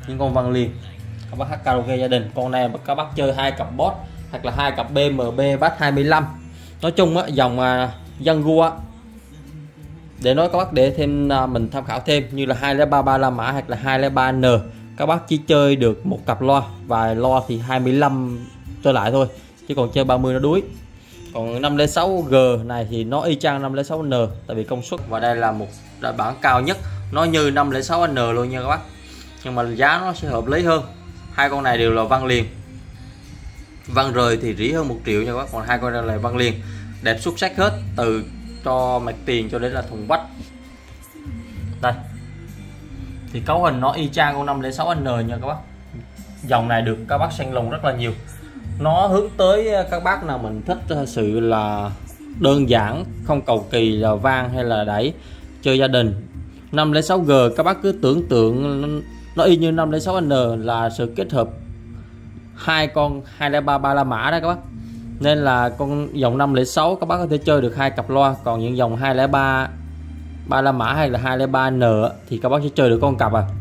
những con Văn Liên các bác hát karaoke gia đình. Con này các bác chơi hai cặp boss hoặc là hai cặp BMB bass 25. Nói chung á, dòng Jaguar để nói các bác để thêm mình tham khảo thêm như là 203 3 la mã hoặc là 203N, các bác chỉ chơi được một cặp loa và loa thì 25 trở lại thôi, chứ còn chơi 30 nó đuối. Còn 506G này thì nó y chang 506N tại vì công suất, và đây là một bản cao nhất, nó như 506N luôn nha các bác, nhưng mà giá nó sẽ hợp lý hơn. Hai con này đều là Văn liền, Văn rời thì rỉ hơn 1 triệu nha các bác, còn hai con này là Văn liền đẹp xuất sắc hết, từ cho mặt tiền cho đến là thùng vách. Đây thì cấu hình nó y chang con 506N nha các bác. Dòng này được các bác săn lùng rất là nhiều, nó hướng tới các bác nào mình thích sự là đơn giản, không cầu kỳ là vang hay là đẩy, chơi gia đình. 506G các bác cứ tưởng tượng nó y như 506N là sự kết hợp hai con 203 3 la mã đó các bác, nên là con dòng 506 các bác có thể chơi được hai cặp loa, còn những dòng 203 3 la mã hay là 203N thì các bác sẽ chơi được con cặp à.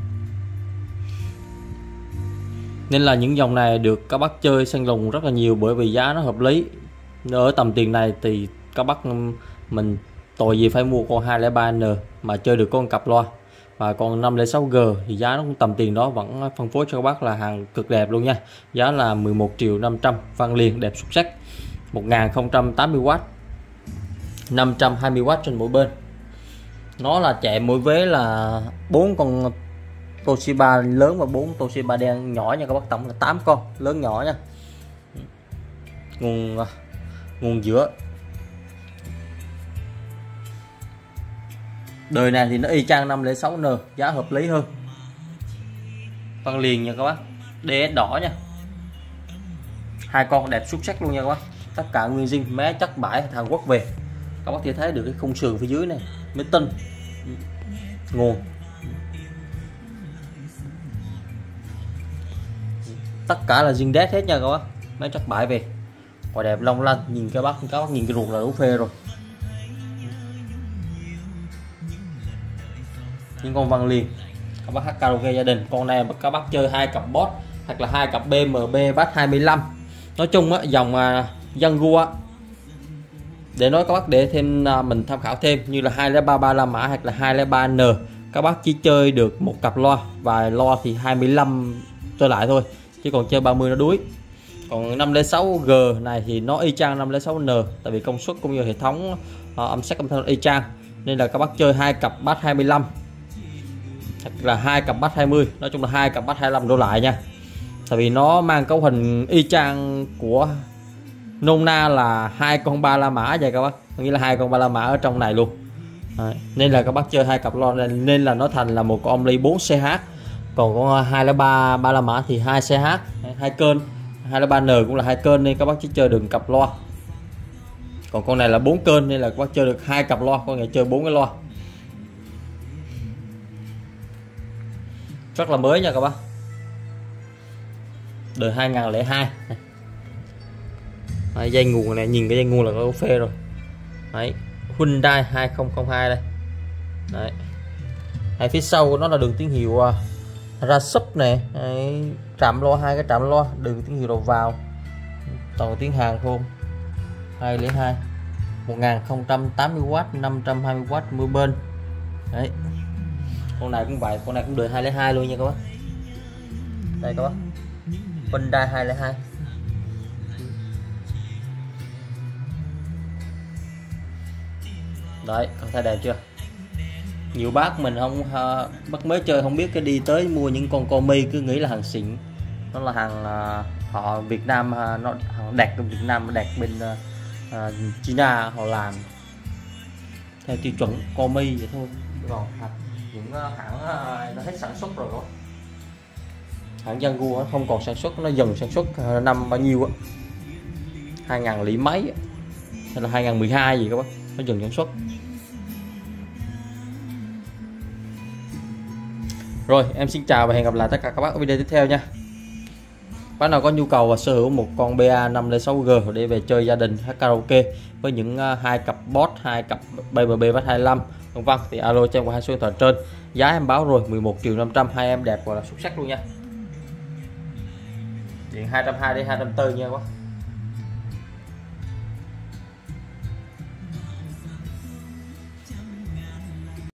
Nên là những dòng này được các bác chơi săn lùng rất là nhiều, bởi vì giá nó hợp lý. Ở tầm tiền này thì các bác mình tội gì phải mua con 203N mà chơi được con cặp loa. Và còn 506G thì giá nó cũng tầm tiền đó, vẫn phân phối cho các bác là hàng cực đẹp luôn nha. Giá là 11.500.000, Văn liền đẹp xuất sắc, 1080W, 520W trên mỗi bên. Nó là chạy mỗi vế là 4 con Toshiba lớn và 4 Toshiba đen nhỏ nha các bác, tổng là 8 con lớn nhỏ nha. Nguồn giữa đời này thì nó y chang 506N, giá hợp lý hơn. Văn liền nha các bác, DS đỏ nha, hai con đẹp xuất sắc luôn nha các bác, tất cả nguyên zin, mé chất bãi Hàn Quốc về. Các bác thể thấy được cái khung sườn phía dưới này mới tinh, nguồn tất cả là zin đét hết nha các bác, mé chất bãi về, quả đẹp long lanh. Nhìn các bác nhìn cái ruột là đủ phê rồi. Những con Văn liền các bác hát karaoke gia đình. Con này các bác chơi hai cặp boss hoặc là hai cặp BMB bass 25. Nói chung á, dòng Jaguar để nói các bác để thêm mình tham khảo thêm như là 203 3 la mã hoặc là 203N, các bác chỉ chơi được một cặp loa và loa thì 25 trở lại thôi, chứ còn chơi 30 nó đuối. Còn 506G này thì nó y chang 506N tại vì công suất cũng như hệ thống âm sắc âm thanh y chang, nên là các bác chơi hai cặp bass 25 hoặc là hai cặp bass 20, nói chung là hai cặp bass 25 đổ lại nha. Tại vì nó mang cấu hình y chang của nôm na là hai con 3 la mã vậy các bác, nghĩa là hai con 3 la mã ở trong này luôn. Nên là các bác chơi hai cặp loa nên là nó thành là một con Omni 4CH. Còn con 203 3 la mã thì 2CH, hai kênh, 203N cũng là hai kênh, nên các bác chỉ chơi được cặp loa. Còn con này là 4 kênh nên là các bác chơi được hai cặp loa, con này chơi 4 cái loa. Rất là mới nha các bác, đời 2002. Đấy, dây nguồn này, nhìn cái dây nguồn là có phê rồi. Đấy, Hyundai 2002 đây. Đấy, hay phía sau của nó là đường tín hiệu ra sub này. Đấy, trạm loa, hai cái trạm loa, đường tín hiệu đầu vào, toàn tiếng Hàn không. 202 1080W, 520W mỗi bên. Đấy, con này cũng vậy, con này cũng đời 202 luôn nha các bác. Đây các bác, Hyundai 202. Đấy, con thấy đẹp chưa? Nhiều bác mình không bác mới chơi không biết cái đi tới mua những con Komi cứ nghĩ là hàng xịn, nó là hàng họ Việt Nam, nó hàng đẹp trong Việt Nam, đẹp bên China họ làm theo tiêu chuẩn Komi vậy thôi. Còn những hãng nó hết sản xuất rồi đó. Hãng Jaguar không còn sản xuất, nó dừng sản xuất năm bao nhiêu á, 2000 lỉ mấy hay là 2012 gì các bác, nó dừng sản xuất. Rồi, em xin chào và hẹn gặp lại tất cả các bác ở video tiếp theo nha. Bác nào có nhu cầu và sở hữu một con BA 506G để về chơi gia đình hát karaoke với những hai cặp boss, hai cặp BMB bass 25 vân. Thì alo cho em qua hai số điện thoại trên. Giá em báo rồi 11.500.000, hai em đẹp và là xuất sắc luôn nha. Điện 220 đến 240 nha quá.